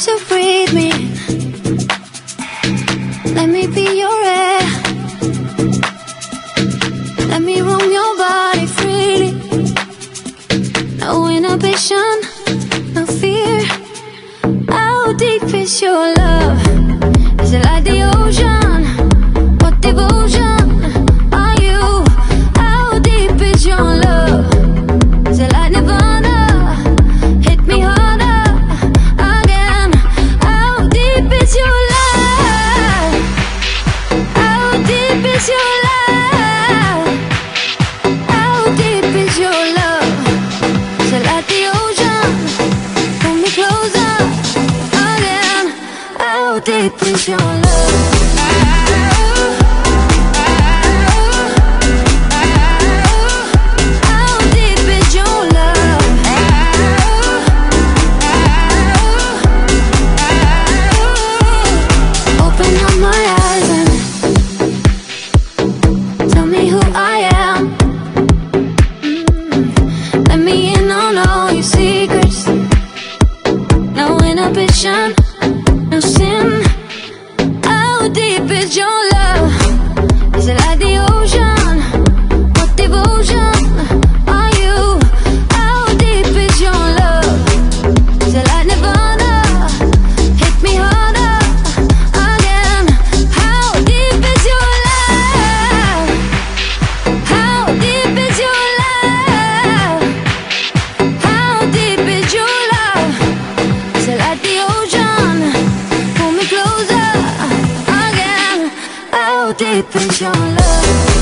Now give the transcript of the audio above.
So breathe me, let me be your air, let me roam your body freely. No inhibition, no fear. How deep is your love? Is it like the ocean? What devotion are you? How deep is your love? Is it like Nirvana? Hit me harder again. How deep is your love? How deep is your love? How deep is your love? Is it like the ocean? Pull me closer again. How deep is your love? No sin. How deep is your love? Is it like the ocean? What devotion are you? How deep is your love? Is it like Nirvana? Hit me harder again. How deep is your love? How deep is your love? How deep is your love? Is it like the ocean? Pull me closer again. How deep is your love?